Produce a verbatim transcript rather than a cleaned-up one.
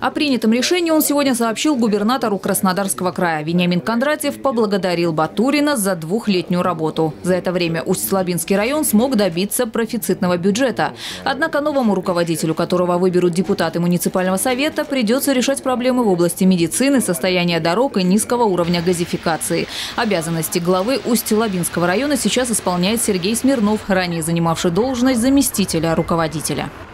О принятом решении он сегодня сообщил губернатору Краснодарского края. Вениамин Кондратьев поблагодарил Батурина за двухлетнюю работу. За это время Усть-Лабинский район смог добиться профицитного бюджета. Однако новому руководителю, которого выберут депутаты муниципального совета, придется решать проблемы в области медицины, состояния дорог и низкого уровня газификации. Обязанности главы Усть-Лабинского района сейчас исполняет Сергей Смирнов, ранее занимавший должность заместителя руководителя.